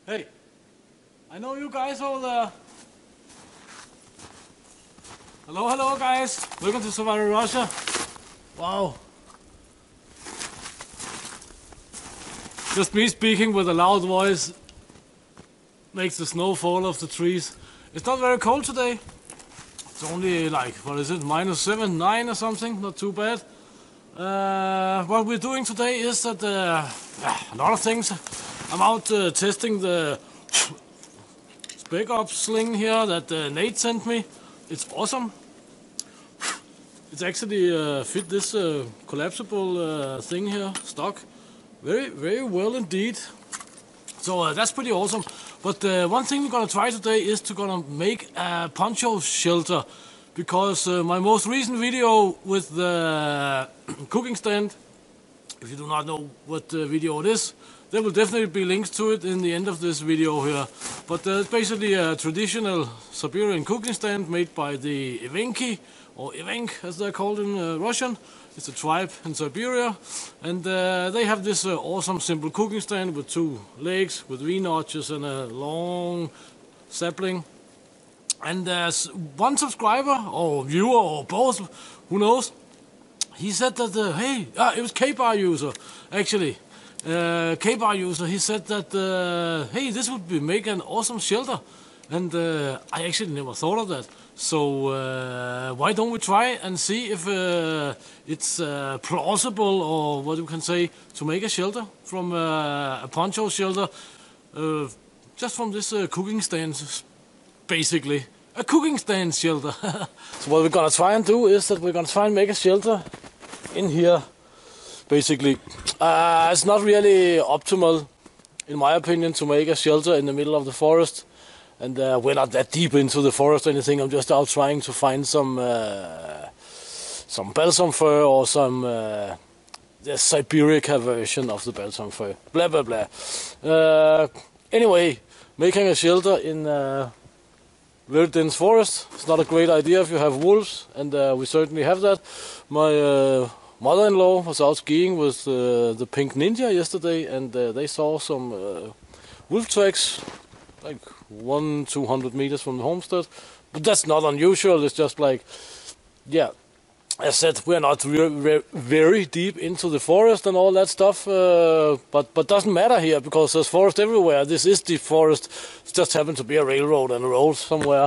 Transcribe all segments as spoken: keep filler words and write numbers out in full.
Hey, I know you guys over there. Hello, hello guys. Welcome to Survival Russia. Wow. Just me speaking with a loud voice makes the snow fall off the trees. It's not very cold today. It's only like, what is it, minus seven, nine or something, not too bad. Uh, what we're doing today is that uh, a lot of things. I'm out uh, testing the Spec Ops sling here that uh, Nate sent me. It's awesome. It's actually uh, fit this uh, collapsible uh, thing here, stock. Very, very well indeed. So uh, that's pretty awesome. But uh, one thing we're gonna try today is to gonna make a poncho shelter, because uh, my most recent video with the cooking stand, if you do not know what uh, video it is, there will definitely be links to it in the end of this video here. But uh, it's basically a traditional Siberian cooking stand made by the Evenki, or Evenk as they're called in uh, Russian. It's a tribe in Siberia, and uh, they have this uh, awesome simple cooking stand with two legs, with V-notches and a long sapling. And uh, one subscriber, or viewer, or both, who knows, he said that, uh, hey, ah, it was K-Bar user, actually. Uh, K-Bar user, he said that, uh, hey, this would be make an awesome shelter. And uh, I actually never thought of that. So uh, why don't we try and see if uh, it's uh, plausible, or what you can say, to make a shelter from uh, a poncho shelter, uh, just from this uh, cooking stand, basically. A cooking stand shelter. So what we're gonna try and do is that we're gonna try and make a shelter in here, basically. Uh, it's not really optimal, in my opinion, to make a shelter in the middle of the forest. And uh, we're not that deep into the forest or anything. I'm just out trying to find some uh, some balsam fir or some uh, the Siberica version of the balsam fir. Blah blah blah. Uh, anyway, making a shelter in a very dense forest, it's not a great idea if you have wolves, and uh, we certainly have that. My uh, mother-in-law was out skiing with uh, the Pink Ninja yesterday, and uh, they saw some uh, wolf tracks, like one, two hundred meters from the homestead. But that's not unusual. It's just like, yeah, as I said, we're not re re very deep into the forest and all that stuff. Uh, but but doesn't matter here, because there's forest everywhere. This is deep forest. It just happened to be a railroad and a road somewhere.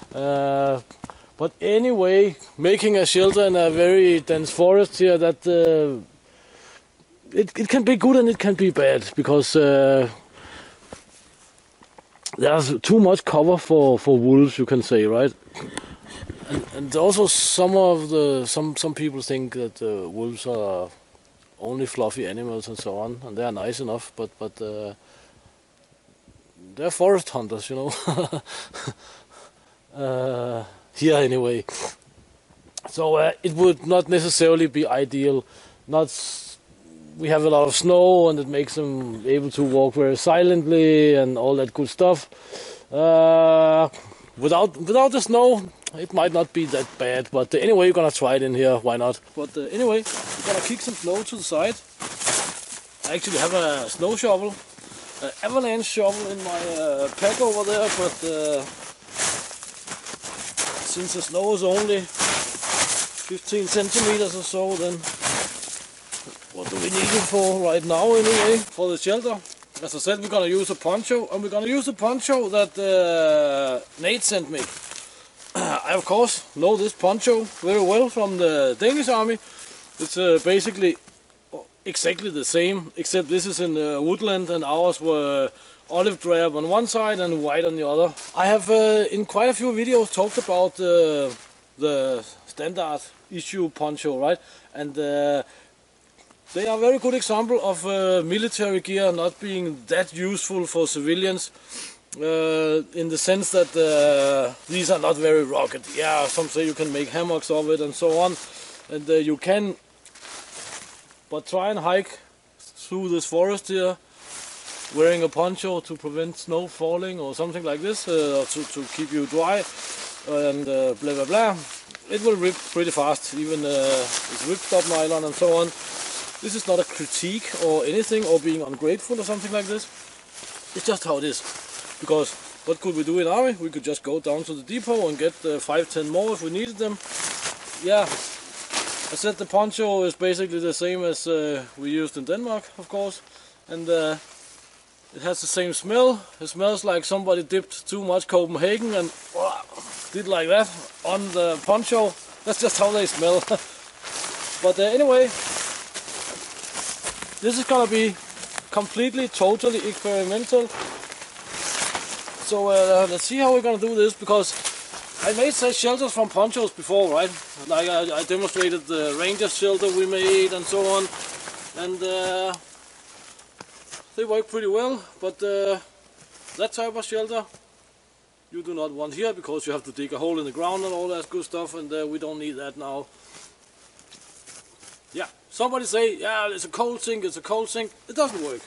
Uh, but anyway, making a shelter in a very dense forest here, that uh, it it can be good and it can be bad, because. Uh, There's too much cover for, for wolves, you can say, right? And, and also some of the some some people think that uh, wolves are only fluffy animals and so on, and they are nice enough, but but uh, they're forest hunters, you know. uh, here anyway. So uh, it would not necessarily be ideal. Not. We have a lot of snow, and it makes them able to walk very silently and all that good stuff. Uh, without without the snow, it might not be that bad. But uh, anyway, we're gonna try it in here. Why not? But uh, anyway, we're gonna kick some snow to the side. I actually have a snow shovel, an avalanche shovel in my uh, pack over there. But uh, since the snow is only fifteen centimeters or so, then. What do we need it for right now anyway? For the shelter, as I said, we're gonna use a poncho, and we're gonna use a poncho that uh, Nate sent me. I of course know this poncho very well from the Danish army. It's uh, basically exactly the same, except this is in uh, woodland, and ours were olive drab on one side and white on the other. I have uh, in quite a few videos talked about uh, the standard issue poncho, right? And uh, they are a very good example of uh, military gear not being that useful for civilians, uh, in the sense that uh, these are not very rugged. Yeah, some say you can make hammocks of it and so on, and uh, you can, but try and hike through this forest here wearing a poncho to prevent snow falling or something like this, uh, to, to keep you dry, and uh, blah blah blah. It will rip pretty fast, even uh, it's ripstop nylon and so on. This is not a critique or anything, or being ungrateful or something like this. it's just how it is. Because what could we do in army? We could just go down to the depot and get uh, five, ten more if we needed them. Yeah, I said the poncho is basically the same as uh, we used in Denmark, of course, and uh, it has the same smell. It smells like somebody dipped too much Copenhagen and uh, did like that on the poncho. That's just how they smell. But uh, anyway, this is gonna be completely, totally experimental. So uh, let's see how we're gonna do this, because I made such shelters from ponchos before, right? Like I, I demonstrated the Ranger shelter we made and so on, and uh, they work pretty well. But uh, that type of shelter you do not want here, because you have to dig a hole in the ground and all that good stuff, and uh, we don't need that now. Yeah, somebody say, yeah, it's a cold sink, it's a cold sink. It doesn't work.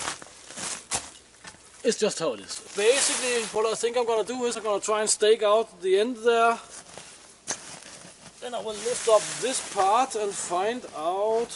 It's just how it is. Basically, what I think I'm gonna do is I'm gonna try and stake out the end there. Then I will lift up this part and find out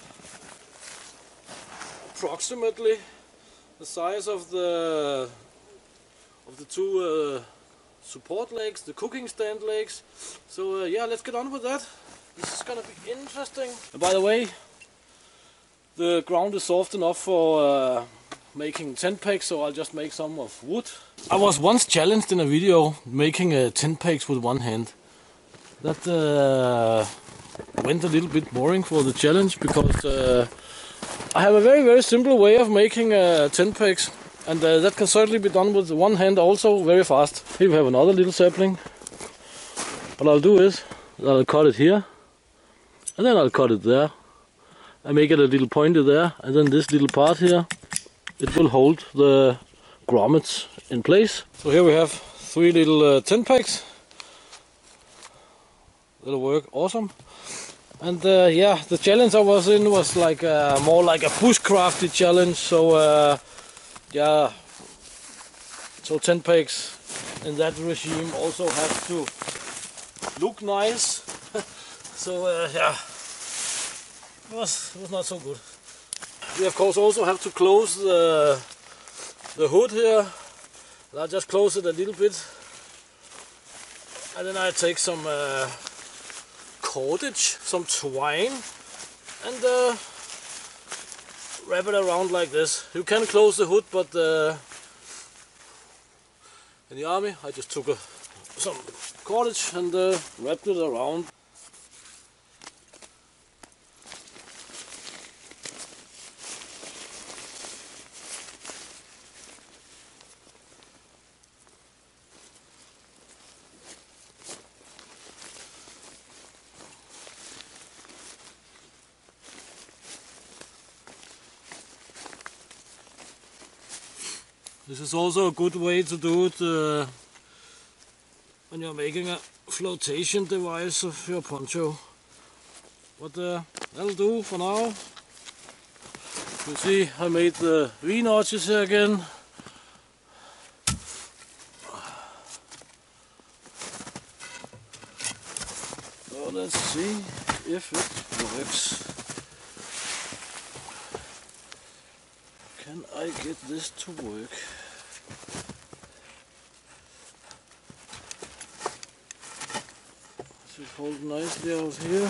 approximately the size of the of the two uh, support legs, the cooking stand legs. So uh, yeah, let's get on with that. This is gonna be interesting. And by the way, the ground is soft enough for uh, making tent pegs, so I'll just make some of wood. I was once challenged in a video making uh, tent pegs with one hand. That uh, went a little bit boring for the challenge, because uh, I have a very very simple way of making uh, tent pegs, and uh, that can certainly be done with one hand also very fast. Here we have another little sapling. What I'll do is I'll cut it here, and then I'll cut it there. I make it a little pointy there, and then this little part here, it will hold the grommets in place. So here we have three little uh, tent pegs. That'll work awesome. And uh, yeah, the challenge I was in was like uh, more like a bushcrafty challenge. So uh, yeah, so tent pegs in that regime also have to look nice. So uh, yeah, it was, it was not so good. We of course also have to close the, the hood here. I'll just close it a little bit, and then I take some uh, cordage, some twine, and uh, wrap it around like this. You can close the hood, but uh, in the army I just took a, some cordage and uh, wrapped it around. This is also a good way to do it uh, when you're making a flotation device of your poncho. But uh, that'll do for now. You see, I made the V-notches here again. So let's see if it works. Can I get this to work? Should hold nicely out here.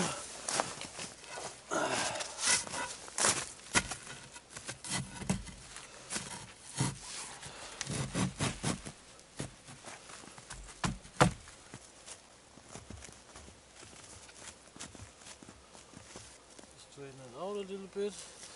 Straighten it out a little bit.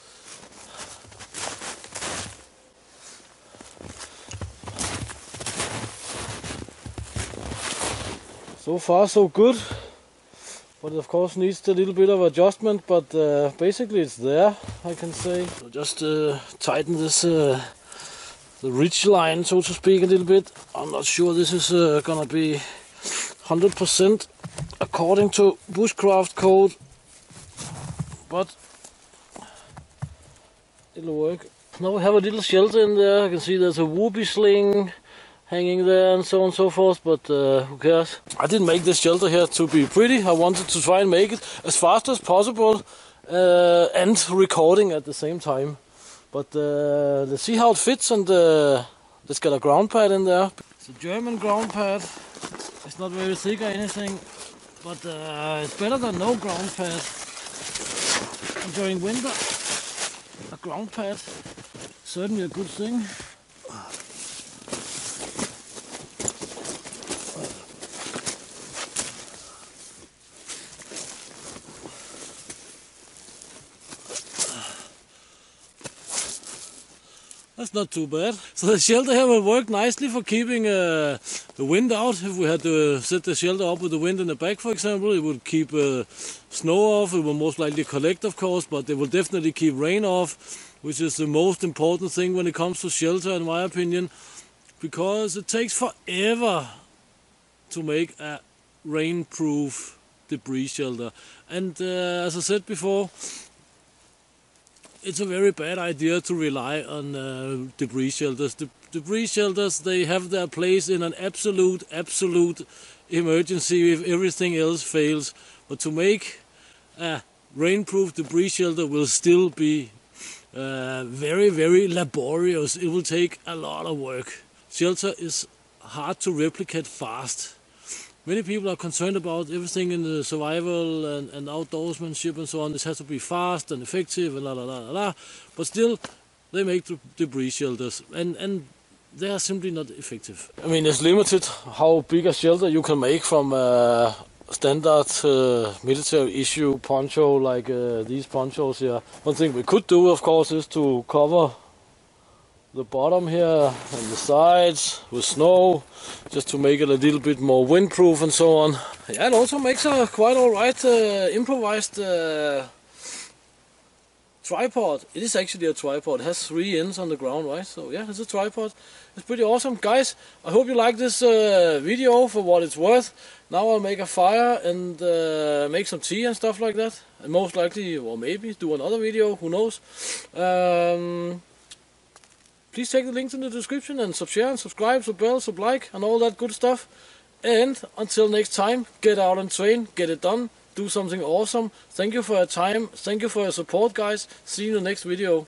So far so good, but it of course needs a little bit of adjustment, but uh, basically it's there, I can say. So just uh, tighten this uh, the ridge line, so to speak, a little bit. I'm not sure this is uh, gonna be one hundred percent according to bushcraft code, but it'll work. Now we have a little shelter in there. You can see there's a whoopee sling hanging there and so on and so forth, but uh, who cares? I didn't make this shelter here to be pretty. I wanted to try and make it as fast as possible uh, and recording at the same time. But uh, let's see how it fits, and uh, let's get a ground pad in there. It's a German ground pad. It's not very thick or anything, but uh, it's better than no ground pad. And during winter, a ground pad, certainly a good thing. That's not too bad. So the shelter here will work nicely for keeping uh, the wind out. If we had to set the shelter up with the wind in the back, for example, it would keep uh, snow off. It will most likely collect, of course, but it will definitely keep rain off, which is the most important thing when it comes to shelter, in my opinion, because it takes forever to make a rain-proof debris shelter. And uh, as I said before, it's a very bad idea to rely on uh, debris shelters. The debris shelters, they have their place in an absolute, absolute emergency if everything else fails. But to make a rainproof debris shelter will still be uh, very, very laborious. It will take a lot of work. Shelter is hard to replicate fast. Many people are concerned about everything in the survival and, and outdoorsmanship and so on. This has to be fast and effective and la la la la la. But still, they make the debris shelters, and, and they are simply not effective. I mean, it's limited how big a shelter you can make from a standard uh, military issue poncho like uh, these ponchos here. One thing we could do, of course, is to cover the bottom here and the sides with snow, just to make it a little bit more windproof and so on. Yeah, it also makes a quite alright uh, improvised uh, tripod. It is actually a tripod. It has three ends on the ground, right? So yeah, it's a tripod. It's pretty awesome. Guys, I hope you like this uh, video for what it's worth. Now I'll make a fire and uh, make some tea and stuff like that. And most likely, or maybe, do another video, who knows. Um, Please take the links in the description and sub share and subscribe, sub bell, sub like and all that good stuff. And until next time, get out and train, get it done, do something awesome. Thank you for your time, thank you for your support, guys. See you in the next video.